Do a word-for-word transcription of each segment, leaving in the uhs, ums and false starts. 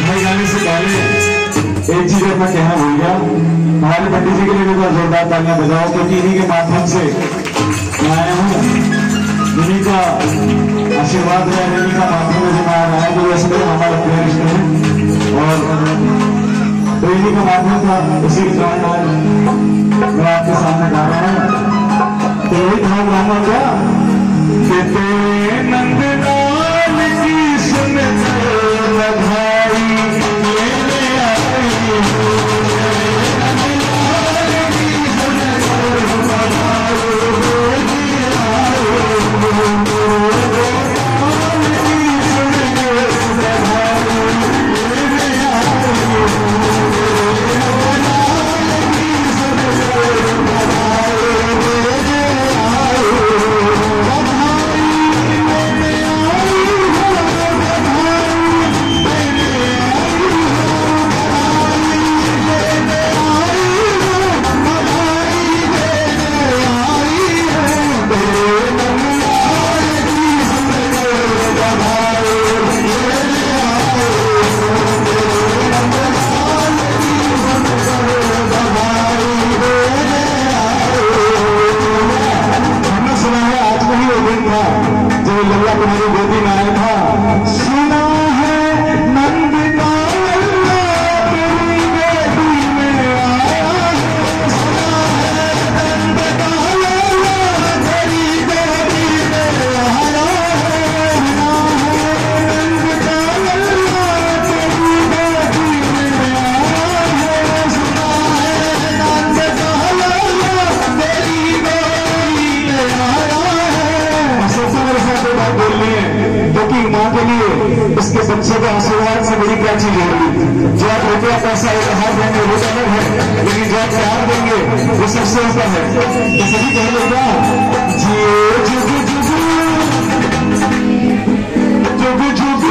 बधाई गाने से पहले एक चीज अपना कहना भूल गया, हमारे पंडित जी के लिए भी बहुत जोरदार तालियां बजाओ, क्योंकि इन्हीं के माध्यम से मैं आया हूँ। इन्हीं का आशीर्वाद है, इन्हीं का माध्यम है जो मैं आया हूँ। तो वैसे मेरे हमारे प्रिय रिश्ते हैं और तो इन्हीं का माध्यम था, उसी के कारण मैं आपके सामने गा रहा हूँ। तो यही ध्यान गाऊंगा क्या कि तेरे नंदलाल की सुन बधाई लेने आई हूँ, तुम्हारी गोदी में आया था। सुना है नंद का अल्लाह तेरी बेटी में आया है, सुना है नंद का अल्लाह तेरी बेटी में आया है, सुना है नंद का अल्लाह तेरी बेटी में आया है, सुना है नंद का अल्लाह तेरी बेटी में आया है। सबसे मेरे साथ बात बोलनी है, क्योंकि माँ के लिए उसके बच्चे के आशीर्वाद से बड़ी क्या चीज होगी। जो आप रुपया पैसा एक हाथ देंगे वो अलग है, लेकिन जो आप प्यार देंगे वो सबसे ऊपर है। तो सभी कह लो क्या, जियो जुग जुग जुग जुग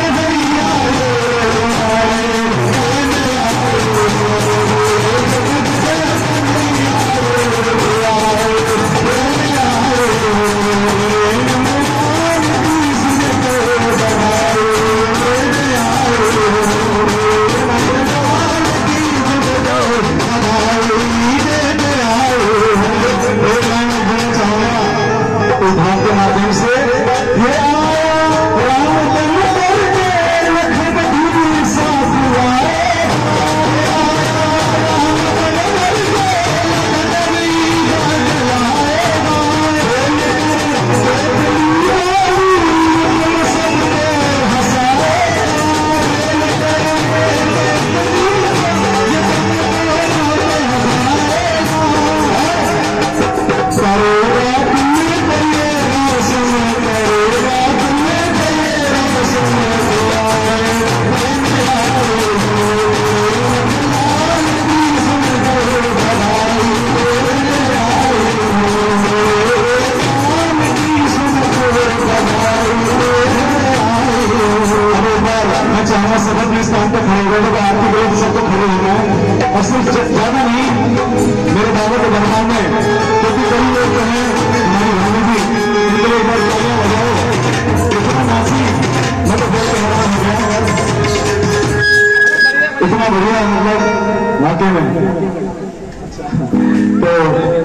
ज्यादा नहीं मेरे बाबा के दरबार में, क्योंकि कई लोग जो है हमारी भाभी भी इनके लिए एक बार तालियां बजाओ। इतना नाची मैं तो बहुत हैरान हो गया, इतना बढ़िया मतलब वाकई में। तो